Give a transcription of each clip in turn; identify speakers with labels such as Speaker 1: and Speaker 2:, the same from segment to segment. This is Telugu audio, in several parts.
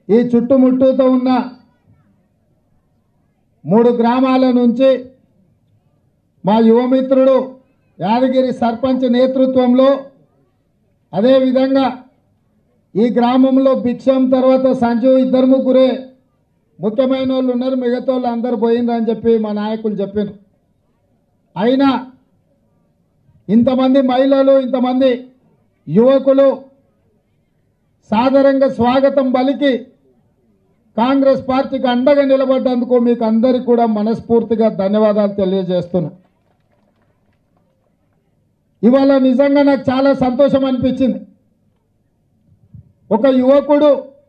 Speaker 1: ఈ చుట్టుముట్టుతో ఉన్న 3 గ్రామాల నుంచి మా యువమిత్రుడు యాదగిరి సర్పంచ్ నేతృత్వంలో అదేవిధంగా ఈ గ్రామంలో భిక్షం తర్వాత సంజు ఇద్దరు ముగ్గురే ముఖ్యమైన వాళ్ళు ఉన్నారు, మిగతా వాళ్ళు అందరు పోయిండ్రని చెప్పి మా నాయకులు చెప్పారు. అయినా ఇంతమంది మహిళలు ఇంతమంది యువకులు సాదరంగా స్వాగతం పలికి కాంగ్రెస్ పార్టీకి అండగా నిలబడ్డందుకు మీకు అందరికీ కూడా మనస్ఫూర్తిగా ధన్యవాదాలు తెలియజేస్తున్నా. ఇవాళ నిజంగా నాకు చాలా సంతోషం అనిపించింది. ఒక యువకుడు,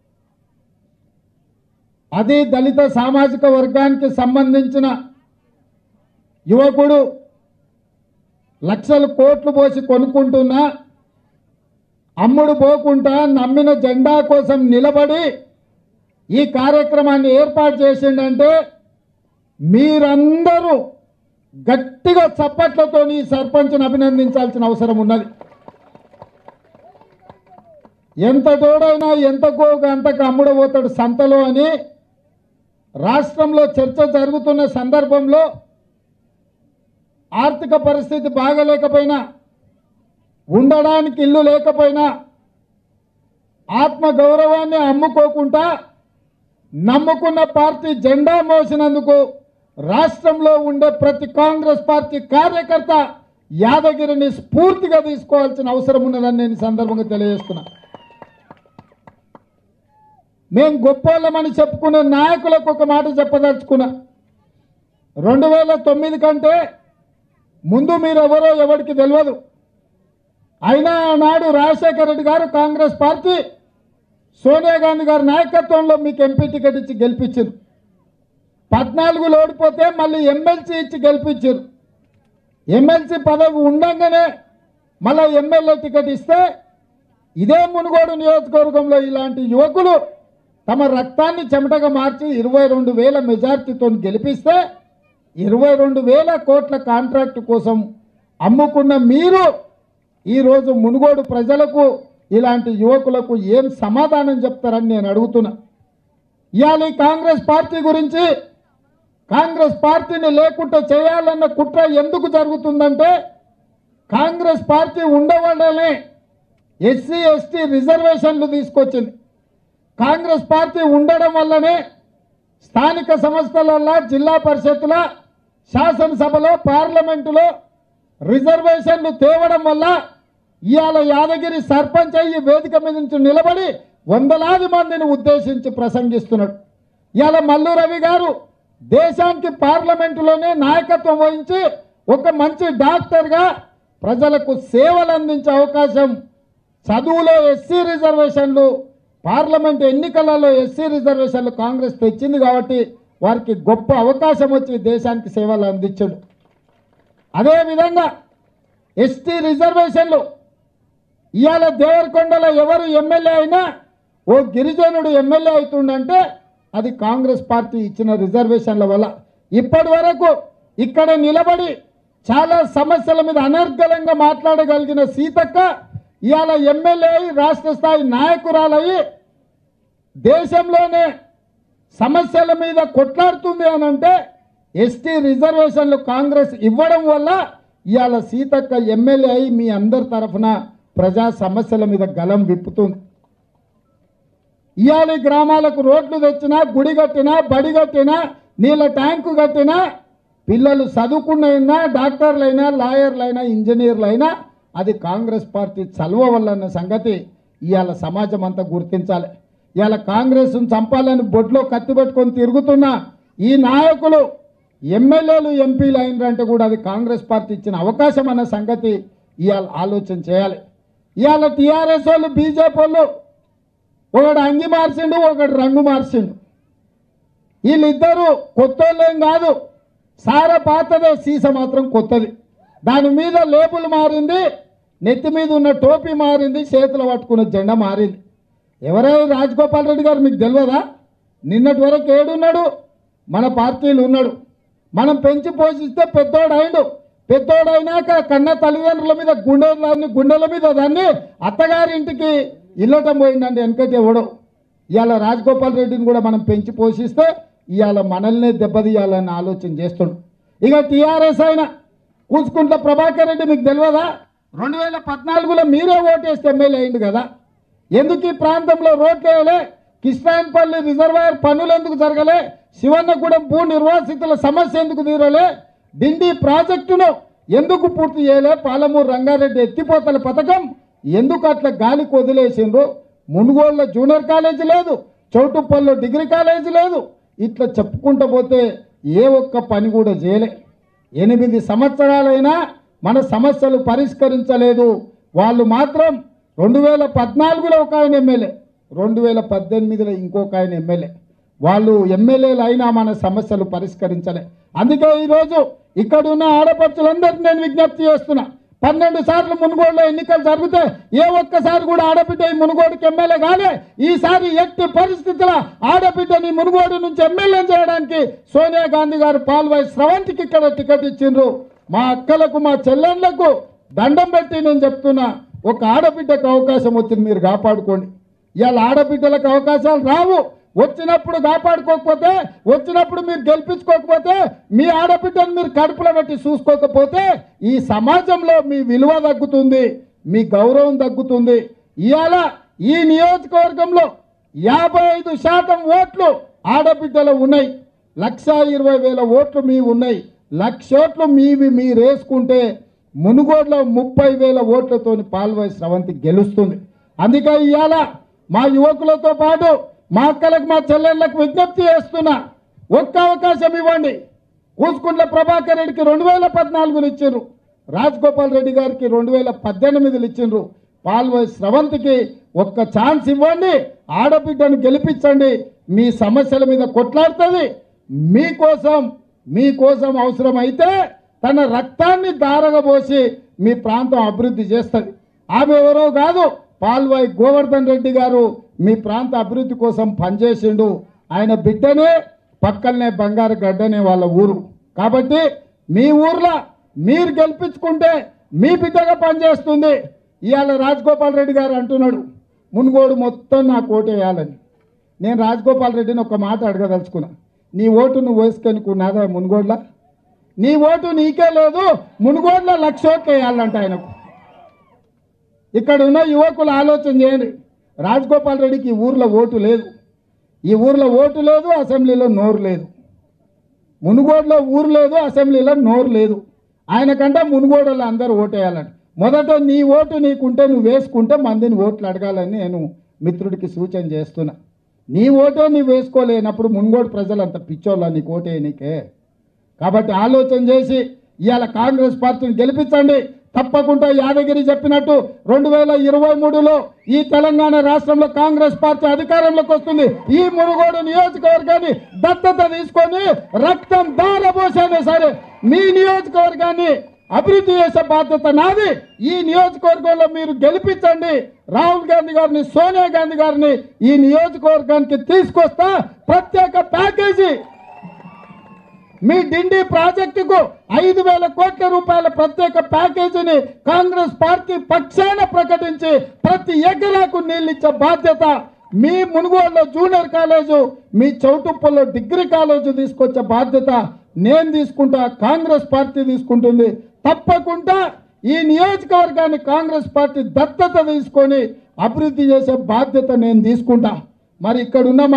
Speaker 1: అది దళిత సామాజిక వర్గానికి సంబంధించిన యువకుడు, లక్షల కోట్లు పోసి కొనుక్కుంటున్నా అమ్ముడు పోకుండా నమ్మిన జెండా కోసం నిలబడి ఈ కార్యక్రమాన్ని ఏర్పాటు చేసిండంటే మీరందరూ గట్టిగా చప్పట్లతో ఈ సర్పంచ్ని అభినందించాల్సిన అవసరం ఉన్నది. ఎంత తోడైనా ఎంతకో అంతకు అమ్ముడబోతాడు సంతలో అని రాష్ట్రంలో చర్చ జరుగుతున్న సందర్భంలో ఆర్థిక పరిస్థితి బాగలేకపోయినా, ఉండడానికి ఇల్లు లేకపోయినా ఆత్మ గౌరవాన్ని అమ్ముకోకుండా నమ్ముకున్న పార్టీ జెండా మోసినందుకు రాష్ట్రంలో ఉండే ప్రతి కాంగ్రెస్ పార్టీ కార్యకర్త యాదగిరిని స్ఫూర్తిగా తీసుకోవాల్సిన అవసరం ఉన్నదని నేను సందర్భంగా తెలియజేస్తున్నా. మేము గొప్పోళ్ళమని చెప్పుకునే నాయకులకు ఒక మాట చెప్పదలుచుకున్నా. 2009 కంటే ముందు మీరెవరో ఎవరికి తెలియదు. అయినా ఆనాడు రాజశేఖర రెడ్డి గారు కాంగ్రెస్ పార్టీ సోనియా గాంధీ గారి నాయకత్వంలో మీకు ఎంపీ టికెట్ ఇచ్చి గెలిపించారు. 14లో ఓడిపోతే మళ్ళీ ఎమ్మెల్సీ ఇచ్చి గెలిపించారు. ఎమ్మెల్సీ పదవి ఉండంగానే మళ్ళీ ఎమ్మెల్యే టికెట్ ఇస్తే ఇదే మునుగోడు నియోజకవర్గంలో ఇలాంటి యువకులు తమ రక్తాన్ని చెమటగా మార్చి 22,000 మెజార్టీతో గెలిపిస్తే 22,000 కోట్ల కాంట్రాక్ట్ కోసం అమ్ముకున్న మీరు ఈరోజు మునుగోడు ప్రజలకు ఇలాంటి యువకులకు ఏం సమాధానం చెప్తారని నేను అడుగుతున్నా. ఇవాళ కాంగ్రెస్ పార్టీ గురించి, కాంగ్రెస్ పార్టీని లేకుండా చేయాలన్న కుట్ర ఎందుకు జరుగుతుందంటే కాంగ్రెస్ పార్టీ ఉండవల్లనే ఎస్సీ ఎస్టీ రిజర్వేషన్లు తీసుకొచ్చింది. కాంగ్రెస్ పార్టీ ఉండడం వల్లనే స్థానిక సంస్థల జిల్లా పరిషత్తుల శాసనసభలో పార్లమెంటులో రిజర్వేషన్లు తేవడం వల్ల ఇవాళ యాదగిరి సర్పంచ్ అయ్యి వేదిక మీద నుంచి నిలబడి వందలాది మందిని ఉద్దేశించి ప్రసంగిస్తున్నాడు. ఇవాళ మల్లు రవి గారు దేశానికి పార్లమెంటులోనే నాయకత్వం వహించి ఒక మంచి డాక్టర్గా ప్రజలకు సేవలు అందించే అవకాశం, చదువులో ఎస్సీ రిజర్వేషన్లు, పార్లమెంట్ ఎన్నికలలో ఎస్సీ రిజర్వేషన్లు కాంగ్రెస్ తెచ్చింది కాబట్టి వారికి గొప్ప అవకాశం వచ్చి దేశానికి సేవలు అందించాడు. అదేవిధంగా ఎస్టీ రిజర్వేషన్లు ఇవాళ దేవరకొండలో ఎవరు ఎమ్మెల్యే అయినా ఓ గిరిజనుడు ఎమ్మెల్యే అవుతుండంటే అది కాంగ్రెస్ పార్టీ ఇచ్చిన రిజర్వేషన్ల వల్ల. ఇప్పటి వరకు ఇక్కడ నిలబడి చాలా సమస్యల మీద అనర్గళంగా మాట్లాడగలిగిన సీతక్క ఇవాళ ఎమ్మెల్యే అయి రాష్ట్ర స్థాయి నాయకురాలయ్యి దేశంలోనే సమస్యల మీద కొట్లాడుతుంది అని అంటే ఎస్టీ రిజర్వేషన్లు కాంగ్రెస్ ఇవ్వడం వల్ల ఇవాళ సీతక్క ఎమ్మెల్యే అయి మీ అందరి తరఫున ప్రజా సమస్యల మీద గలం విప్పుతుంది. ఇవాళ గ్రామాలకు రోడ్లు తెచ్చినా, గుడి కట్టినా, బడి కట్టినా, నీళ్ళ ట్యాంకు కట్టినా, పిల్లలు చదువుకున్నైనా, డాక్టర్లైనా, లాయర్లైనా, ఇంజనీర్లైనా అది కాంగ్రెస్ పార్టీ చలువ వల్ల అన్న సంగతి ఇవాళ సమాజం అంతా గుర్తించాలి. ఇవాళ కాంగ్రెస్ను చంపాలని బొడ్లో కత్తి పెట్టుకొని తిరుగుతున్న ఈ నాయకులు ఎమ్మెల్యేలు ఎంపీలు అయినారంటే కూడా అది కాంగ్రెస్ పార్టీ ఇచ్చిన అవకాశం అన్న సంగతి ఇవాళ ఆలోచన చేయాలి. ఇవాళ టీఆర్ఎస్ వాళ్ళు, బీజేపీ వాళ్ళు ఒకడు అంగి మార్చిండు, ఒకడు రంగు మార్చిండు. వీళ్ళిద్దరూ కొత్తోళ్ళేం కాదు, సార పాతదే, సీస మాత్రం కొత్తది. దాని మీద లేబుల్ మారింది, నెత్తి మీద ఉన్న టోపీ మారింది, చేతులు పట్టుకున్న జెండా మారింది. ఎవరైనా రాజగోపాల్ రెడ్డి గారు మీకు తెలియదా? నిన్నటి వరకు ఏడున్నాడు, మన పార్టీలు ఉన్నాడు. మనం పెంచి పోషిస్తే పెద్దోడు అయిండు. పెద్దోడైనాక కన్న తల్లిదండ్రుల మీద గుండెల మీద దాన్ని అత్తగారింటికి ఇల్లటం పోయిందండి వెనకటి ఎవడో. ఇవాళ రాజగోపాల్ రెడ్డిని కూడా మనం పెంచి పోషిస్తే ఇవాళ మనల్నే దెబ్బతీయాలని ఆలోచన చేస్తుండు. ఇక టీఆర్ఎస్ అయినా కూచుకుంట్ల ప్రభాకర్ రెడ్డి మీకు తెలియదా? 2014లో మీరే ఓటేస్తే ఎమ్మెల్యే అయింది కదా. ఎందుకు ఈ ప్రాంతంలో రోడ్లు వేయలే? కిష్టాయన్పల్లి రిజర్వాయర్ పనులు ఎందుకు జరగలే? శివన్నగూడెం భూ నిర్వాసితుల సమస్య ఎందుకు తీరలే? డిండి ప్రాజెక్టును ఎందుకు పూర్తి చేయలే? పాలమూరు రంగారెడ్డి ఎత్తిపోతల పథకం ఎందుకు అట్లా గాలికి వదిలేసిండ్రు? మునుగోడులో జూనియర్ కాలేజీ లేదు, చౌటుప్పల్లో డిగ్రీ కాలేజీ లేదు. ఇట్లా చెప్పుకుంటూ పోతే ఏ ఒక్క పని కూడా చేయలే. 8 సంవత్సరాలైనా మన సమస్యలు పరిష్కరించలేదు. వాళ్ళు మాత్రం 2014లో ఒక ఆయన ఎమ్మెల్యే, 2018లో ఇంకొక ఆయన ఎమ్మెల్యే. వాళ్ళు ఎమ్మెల్యేలు అయినా మన సమస్యలు పరిష్కరించలే. అందుకే ఈరోజు ఇక్కడున్న ఆడపడుచులందరికీ నేను విజ్ఞప్తి చేస్తున్నా, 12 సార్లు మునుగోడులో ఎన్నికలు జరిగితే ఏ ఒక్కసారి కూడా ఆడబిడ్డ ఈ మునుగోడుకి ఎమ్మెల్యే కాలే. ఈసారి ఎట్టి పరిస్థితుల్లో ఆడబిడ్డని మునుగోడు నుంచి ఎమ్మెల్యే చేయడానికి సోనియా గాంధీ గారు పాల్వాయి స్రవంతికి ఇక్కడ టికెట్ ఇచ్చిండ్రు. మా అక్కలకు మా చెల్లెళ్లకు దండం పెట్టి నేను చెప్తున్నా, ఒక ఆడబిడ్డకు అవకాశం వచ్చింది, మీరు కాపాడుకోండి. ఇవాళ ఆడబిడ్డలకు అవకాశాలు రావు. వచ్చినప్పుడు కాపాడుకోకపోతే, వచ్చినప్పుడు మీరు గెలిపించుకోకపోతే, మీ ఆడబిడ్డను మీరు కడుపులో పెట్టి చూసుకోకపోతే ఈ సమాజంలో మీ విలువ తగ్గుతుంది, మీ గౌరవం తగ్గుతుంది. ఇవాళ ఈ నియోజకవర్గంలో 55% ఓట్లు ఆడబిడ్డలు ఉన్నాయి. 1,20,000 ఓట్లు మీ ఉన్నాయి. 1,00,000 ఓట్లు మీవి మీరు వేసుకుంటే మునుగోడులో 30,000 ఓట్లతో పాల్వాయి స్రవంతి గెలుస్తుంది. అందుకే ఇవాళ మా యువకులతో పాటు మా అక్కలకు మా చెల్లెళ్లకు విజ్ఞప్తి చేస్తున్నా, ఒక్క అవకాశం ఇవ్వండి. కూచుకుంట్ల ప్రభాకర్ రెడ్డికి 2014లో ఇచ్చిండ్రు, రాజగోపాల్ రెడ్డి గారికి 2018లో ఇచ్చిండ్రు. పాల్వాయి స్రవంతికి ఒక్క ఛాన్స్ ఇవ్వండి, ఆడబిడ్డను గెలిపించండి. మీ సమస్యల మీద కొట్లాడుతుంది. మీకోసం అవసరమైతే తన రక్తాన్ని దారగబోసి మీ ప్రాంతం అభివృద్ధి చేస్తుంది. ఆమె ఎవరో కాదు, పాల్వాయి గోవర్ధన్ రెడ్డి గారు మీ ప్రాంత అభివృద్ధి కోసం పనిచేసిండు. ఆయన బిడ్డనే పక్కనే బంగారు గడ్డనే వాళ్ళ ఊరు. కాబట్టి మీ ఊర్లో మీరు గెలిపించుకుంటే మీ బిడ్డగా పనిచేస్తుంది. ఇవాళ రాజగోపాల్ రెడ్డి గారు అంటున్నాడు మునుగోడు మొత్తం నాకు ఓటు వేయాలని. నేను రాజగోపాల్ రెడ్డిని ఒక మాట అడగదలుచుకున్నా, నీ ఓటు నువ్వు వేసుకొనికున్నాదా మునుగోడులో? నీ ఓటు నీకే లేదు, మునుగోడులో 1,00,000 ఓట్లు వేయాలంట ఆయనకు. ఇక్కడ ఉన్న యువకులు ఆలోచన చేయండి. రాజగోపాల్ రెడ్డికి ఈ ఊర్లో ఓటు లేదు, ఈ ఊర్లో ఓటు లేదు, అసెంబ్లీలో నోరు లేదు. మునుగోడులో ఊరు లేదు, అసెంబ్లీలో నోరు లేదు. ఆయనకంటే మునుగోడులో అందరూ ఓటు వేయాలంట. మొదట నీ ఓటు నీకుంటే నువ్వు వేసుకుంటే మందిని ఓట్లు అడగాలని నేను మిత్రుడికి సూచన చేస్తున్నా. నీ ఓటే నీవు వేసుకోలేనప్పుడు మునుగోడు ప్రజలు అంత పిచ్చోళ్ళ నీకు ఓటే నీకే. కాబట్టి ఆలోచన చేసి ఇవాళ కాంగ్రెస్ పార్టీని గెలిపించండి. తప్పకుండా యాదగిరి చెప్పినట్టు 2023లో ఈ తెలంగాణ రాష్ట్రంలో కాంగ్రెస్ పార్టీ అధికారంలోకి వస్తుంది. ఈ మునుగోడు నియోజకవర్గాన్ని దత్తత తీసుకొని రక్తం దారబోసైనా సరే మీ నియోజకవర్గాన్ని అభివృద్ధి చేసే బాధ్యత నాది. ఈ నియోజకవర్గంలో మీరు గెలిపించండి. రాహుల్ గాంధీ గారిని, సోనియా గాంధీ గారిని ఈ నియోజకవర్గానికి తీసుకొస్తా. ప్రత్యేక ప్యాకేజీ మీ డిండి ప్రాజెక్టుకు 5,000 కోట్ల రూపాయల ప్రత్యేక ప్యాకేజీని కాంగ్రెస్ పార్టీ పక్షాన ప్రకటించి ప్రతి ఎకరాకు నీళ్ళిచ్చే బాధ్యత మీ మునుగోడులో జూనియర్ కాలేజు, మీ చౌటుప్పల్లో డిగ్రీ కాలేజు తీసుకొచ్చే బాధ్యత నేను తీసుకుంటా, కాంగ్రెస్ పార్టీ తీసుకుంటుంది. తప్పకుండా ఈ నియోజకవర్గాన్ని కాంగ్రెస్ పార్టీ దత్తత తీసుకొని అభివృద్ధి చేసే బాధ్యత నేను తీసుకుంటా. మరి ఇక్కడున్న మా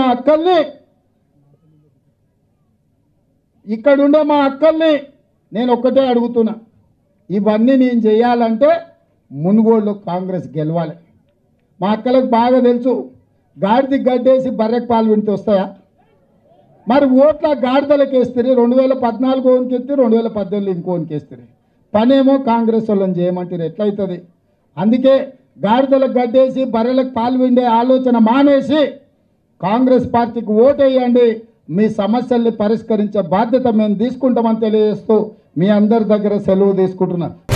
Speaker 1: అక్కల్ని నేను ఒక్కటే అడుగుతున్నా, ఇవన్నీ నేను చేయాలంటే మునుగోడులో కాంగ్రెస్ గెలవాలి. మా అక్కలకు బాగా తెలుసు, గాడిది గడ్డేసి బర్రెకు పాలు వింటూ వస్తాయా? మరి ఓట్ల గాడిదలకు వేస్తారు. 2014 ఓనికి ఎత్తి 2018 ఇంకోనికి వేస్తారు. పనేమో కాంగ్రెస్ వాళ్ళని చేయమంటారు, ఎట్లయితుంది? అందుకే గాడిదలకు గడ్డేసి బర్రెలకు పాలు విండే ఆలోచన మానేసి కాంగ్రెస్ పార్టీకి ఓటేయండి. మీ సమస్యల్ని పరిష్కరించే బాధ్యత మేము తీసుకుంటామని తెలియజేస్తూ మీ అందరి దగ్గర సెలవు తీసుకుంటున్నా.